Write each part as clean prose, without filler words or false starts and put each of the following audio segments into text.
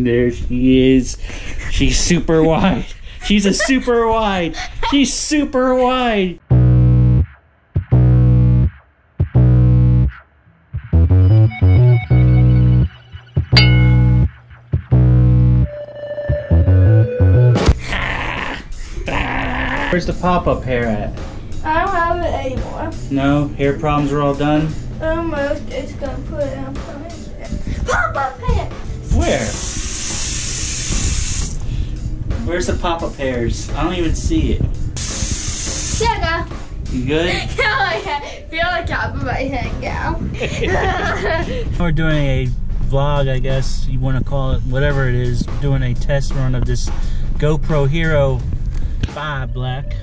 There she is. She's super wide. She's a super wide. She's super wide. Where's the pop-up hair at? I don't have it anymore. No? Hair problems are all done? Almost. It's gonna put it on pop-up hair. Where? Where's the pop-up hairs? I don't even see it. Sugar. You good? I feel like I put my head down. We're doing a vlog, I guess you want to call it, whatever it is. Doing a test run of this GoPro Hero 5 Black.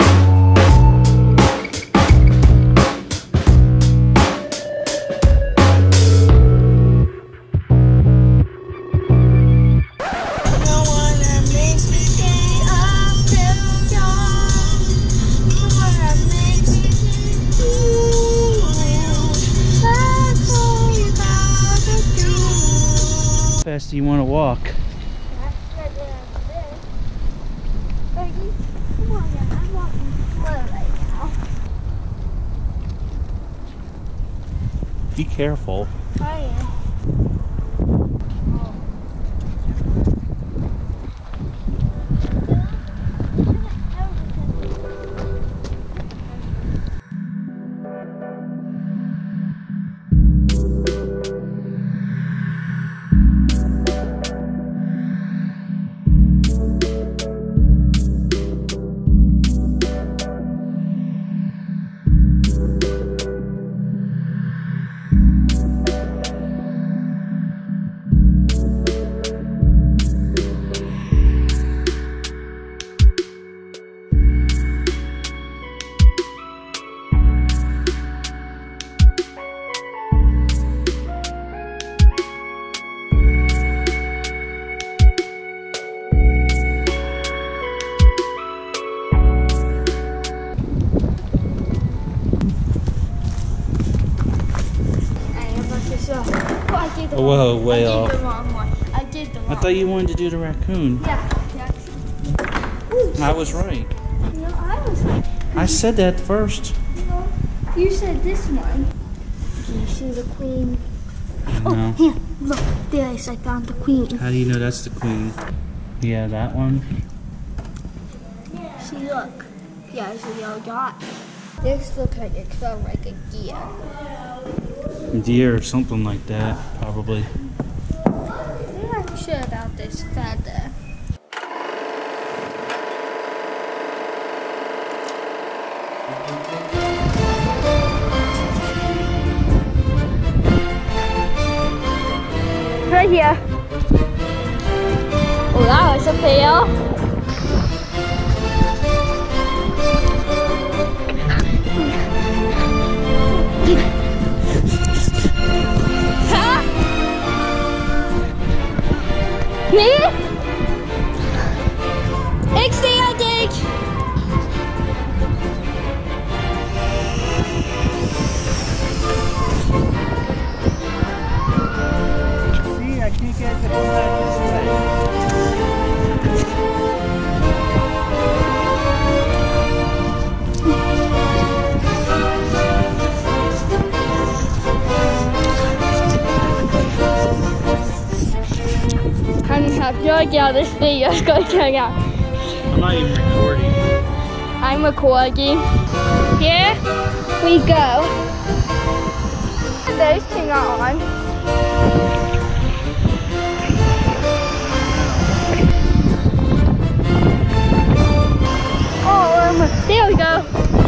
How fast do you want to walk? Be careful. I am. Whoa, way off. I did the wrong one. I did the wrong one. I thought you wanted to do the raccoon. Yeah. Ooh, I was right. no, I was right. I said that first. No, you said this one. Do you see the queen? No. Oh, here, look. There is. I found the queen. How do you know that's the queen? Yeah, that one. See, look. Yeah, it's a yellow dot. This looks like it felt like a deer. Deer or something like that, probably. I'm not sure about this feather. Right here. Oh, that was a fail. Me? XD, I dig. See, I can't get it to come back this way. I feel like this video is going to turn out. I'm not even recording. I'm recording. Here we go. Those two are on. Oh, there we go.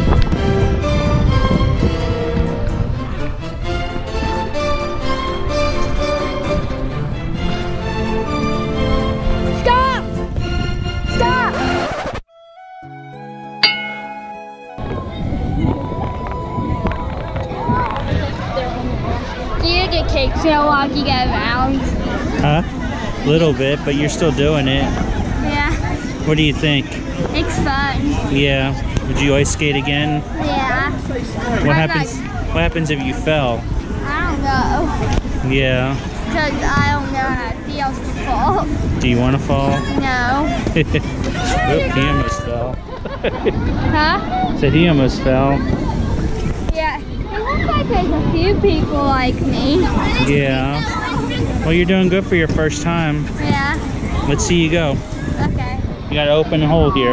Cakes, you know, while you get around. Huh? Little bit, but you're still doing it. Yeah. What do you think? It's fun. Yeah. Would you ice skate again? Yeah. What happens if you fell? I don't know. Yeah. Because I don't know how it feels to fall. Do you want to fall? No. Oop, he almost fell. Huh? Said he almost fell. Yeah. It looks like there's a few people like me. Yeah. Well, you're doing good for your first time. Yeah. Let's see you go. Okay. You gotta open the hole here.